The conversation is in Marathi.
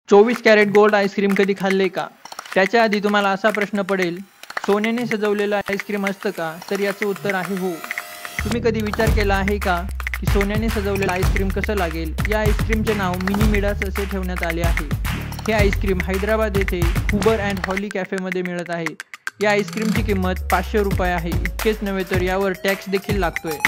24 कॅरेट गोल्ड आईस्क्रीम कधी खाल्ले का? त्याच्या आधी तुम्हाला असा प्रश्न पडेल, सोन्याने सजवलेलं आईस्क्रीम असतं का? तर याचं उत्तर आहे हो. तुम्ही कधी विचार केला आहे का की सोन्याने सजवलेलं आईस्क्रीम कसं लागेल? या आईस्क्रीमचे नाव मिनी मिडास असे ठेवण्यात आले आहे. हे आईस्क्रीम हैदराबाद येथे हुबर अँड हॉली कॅफेमध्ये मिळत आहे. या आईस्क्रीमची किंमत 500 रुपये आहे. इतकेच नव्हे तर यावर टॅक्स देखील लागतोय.